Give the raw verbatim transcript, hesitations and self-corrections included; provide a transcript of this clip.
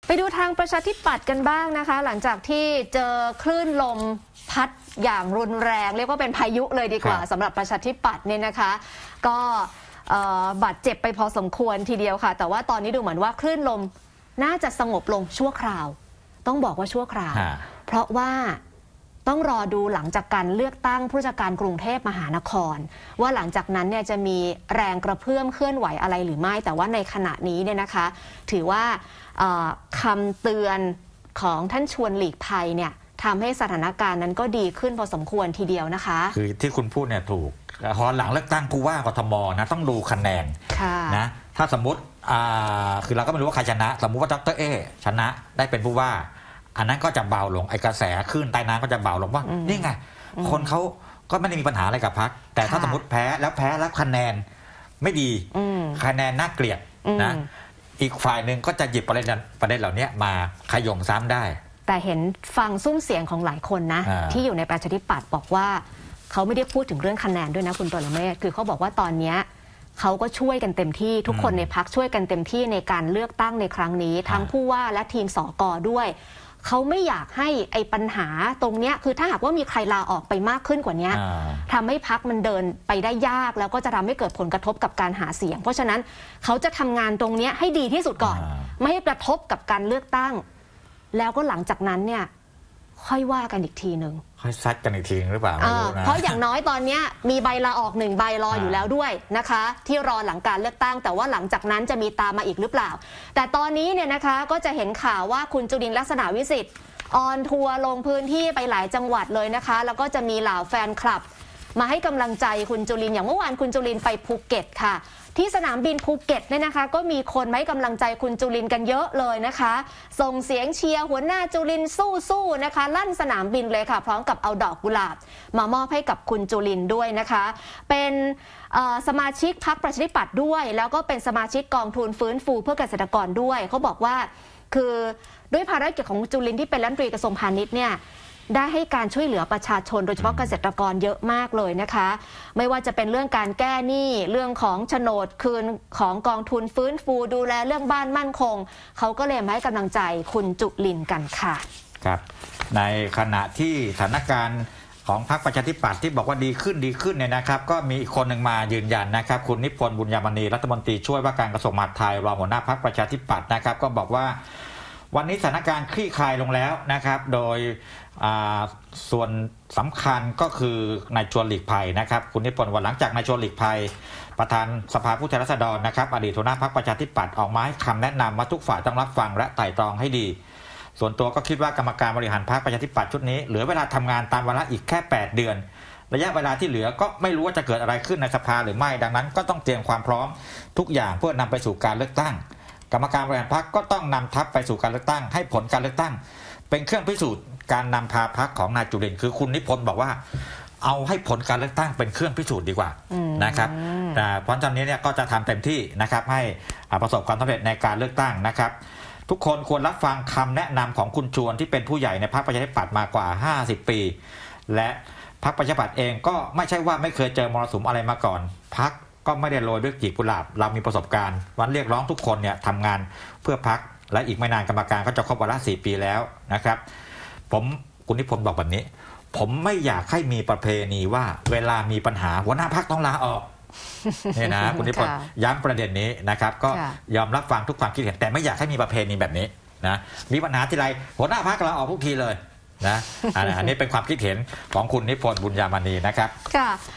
ไปดูทางประชาธิปัตย์กันบ้างนะคะหลังจากที่เจอคลื่นลมพัดอย่างรุนแรงเรียกว่าเป็นพายุเลยดีกว่าสำหรับประชาธิปัตย์เนี่ยนะคะก็บาดเจ็บไปพอสมควรทีเดียวค่ะแต่ว่าตอนนี้ดูเหมือนว่าคลื่นลมน่าจะสงบลงชั่วคราวต้องบอกว่าชั่วคราวเพราะว่าต้องรอดูหลังจากการเลือกตั้งผู้จัดการกรุงเทพมหานครว่าหลังจากนั้นเนี่ยจะมีแรงกระเพื่อมเคลื่อนไหวอะไรหรือไม่แต่ว่าในขณะนี้เนี่ยนะคะถือว่าคำเตือนของท่านชวนหลีกภัยเนี่ยทำให้สถานการณ์นั้นก็ดีขึ้นพอสมควรทีเดียวนะคะคือที่คุณพูดเนี่ยถูกพอหลังเลือกตั้งผู้ว่ากทมนะต้องดูคะแนนนะถ้าสมมติคือเราก็ไม่รู้ว่าใครชนะสมมุติว่าดร.เอชนะได้เป็นผู้ว่าอันนั้นก็จะเบาลงไอ้กระแสขึ้นใต้น้ำก็จะเบาลงว่านี่ไงคนเขาก็ไม่ได้มีปัญหาอะไรกับพรรคแต่ถ้าสมมติแพ้แล้วแพ้แล้วคะแนนไม่ดีคะแนนน่าเกลียดนะอีกฝ่ายหนึ่งก็จะหยิบประเด็นประเด็นเหล่านี้มาขย่มซ้ำได้แต่เห็นฟังซุ้มเสียงของหลายคนนะที่อยู่ในประชาธิปัตย์บอกว่าเขาไม่ได้พูดถึงเรื่องคะแนนด้วยนะคุณปรเมศคือเขาบอกว่าตอนนี้เขาก็ช่วยกันเต็มที่ทุกคนในพรรคช่วยกันเต็มที่ในการเลือกตั้งในครั้งนี้ทั้งผู้ว่าและทีมสกด้วยเขาไม่อยากให้ไอ้ปัญหาตรงเนี้ยคือถ้าหากว่ามีใครลาออกไปมากขึ้นกว่านี้ทำให้พรรคมันเดินไปได้ยากแล้วก็จะทำให้เกิดผลกระทบกับการหาเสียงเพราะฉะนั้นเขาจะทำงานตรงนี้ให้ดีที่สุดก่อนไม่ให้กระทบกับการเลือกตั้งแล้วก็หลังจากนั้นเนี่ยค่อยว่ากันอีกทีหนึ่งค่อยซัดกันอีกทีหรือเปล่าไม่รู้นะเพราะอย่างน้อยตอนนี้มีใบลาออกหนึ่งใบรออยู่แล้วด้วยนะคะที่รอหลังการเลือกตั้งแต่ว่าหลังจากนั้นจะมีตามมาอีกหรือเปล่าแต่ตอนนี้เนี่ยนะคะก็จะเห็นข่าวว่าคุณจุลินทร์ลักษณะวิสิทธิ์ออนทัวร์ลงพื้นที่ไปหลายจังหวัดเลยนะคะแล้วก็จะมีเหล่าแฟนคลับมาให้กำลังใจคุณจุลินทร์อย่างเมื่อวานคุณจุลินทร์ไปภูเก็ตค่ะที่สนามบินภูเก็ตเนี่ยนะคะก็มีคนมาให้กำลังใจคุณจุลินทร์กันเยอะเลยนะคะส่งเสียงเชียร์หัวหน้าจุลินทร์สู้ๆนะคะลั่นสนามบินเลยค่ะพร้อมกับเอาดอกกุหลาบมามอบให้กับคุณจุลินทร์ด้วยนะคะเป็นสมาชิกพรรคประชาธิปัตย์ด้วยแล้วก็เป็นสมาชิกกองทุนฟื้นฟูเพื่อเกษตรกรด้วยเขาบอกว่าคือด้วยภารกิจของจุลินทร์ที่เป็นรัฐมนตรีกระทรวงพาณิชย์เนี่ยได้ให้การช่วยเหลือประชาชนโดยเฉพาะเกษตรกรเยอะมากเลยนะคะไม่ว่าจะเป็นเรื่องการแก้หนี้เรื่องของโฉนดคืนของกองทุนฟื้นฟูดูแลเรื่องบ้านมั่นคงเขาก็เลยมาให้กำลังใจคุณจุลินทร์กันค่ะครับในขณะที่สถานการณ์ของพรรคประชาธิปัตย์ที่บอกว่าดีขึ้นดีขึ้นเนี่ยนะครับก็มีอีกคนหนึ่งมายืนยันนะครับคุณนิพนธ์บุญยมณีรัฐมนตรีช่วยว่าการกระทรวงมหาดไทยรองหัวหน้าพรรคประชาธิปัตย์นะครับก็บอกว่าวันนี้สถานการณ์คลี่คลายลงแล้วนะครับโดยส่วนสำคัญก็คือนายชวนหลีกภัยนะครับคุณนิพนธ์วันหลังจากนายชวนหลีกภัยประธานสภาผู้แทนราษฎรนะครับอดีตหัวหน้าพรรคประชาธิปัตย์ออกมาให้คำแนะนำว่าทุกฝ่ายต้องรับฟังและไต่ตรองให้ดีส่วนตัวก็คิดว่ากรรมการบริหารพรรคประชาธิปัตย์ชุดนี้เหลือเวลาทำงานตามวาระอีกแค่แปดเดือนระยะเวลาที่เหลือก็ไม่รู้ว่าจะเกิดอะไรขึ้นในสภาหรือไม่ดังนั้นก็ต้องเตรียมความพร้อมทุกอย่างเพื่อนำไปสู่การเลือกตั้งกรรมการบริหารพรรคก็ต้องนำทัพไปสู่การเลือกตั้งให้ผลการเลือกตั้งเป็นเครื่องพิสูจน์การนำพาพรรคของนายจุลินทร์คือคุณนิพนธ์บอกว่าเอาให้ผลการเลือกตั้งเป็นเครื่องพิสูจน์ดีกว่านะครับแต่เพราะฉะนั้นเนี่ยก็จะทำเต็มที่นะครับให้ประสบความสำเร็จในการเลือกตั้งนะครับทุกคนควรรับฟังคำแนะนำของคุณชวนที่เป็นผู้ใหญ่ในพรรคประชาธิปัตย์มากว่าห้าสิบปีและพรรคประชาธิปัตย์เองก็ไม่ใช่ว่าไม่เคยเจอมรสุมอะไรมาก่อนพรรคก็ไม่ได้โรยด้วยกลีบกุหลาบเรามีประสบการณ์วันเรียกร้องทุกคนเนี่ยทำงานเพื่อพรรคและอีกไม่นานกรรมการก็จะครบวาระสี่ปีแล้วนะครับผมคุณนิพนธ์บอกแบบนี้ผมไม่อยากให้มีประเพณีว่าเวลามีปัญหาหัวหน้าพรรคต้องลาออกเนี่ยนะคุณนิพนธ์ย้ำประเด็นนี้นะครับก็ยอมรับฟังทุกความคิดเห็นแต่ไม่อยากให้มีประเพณีแบบนี้นะมีปัญหาทีไรหัวหน้าพรรคลาออกทุกทีเลยนะอันนี้เป็นความคิดเห็นของคุณนิพนธ์บุญยมณีนะครับ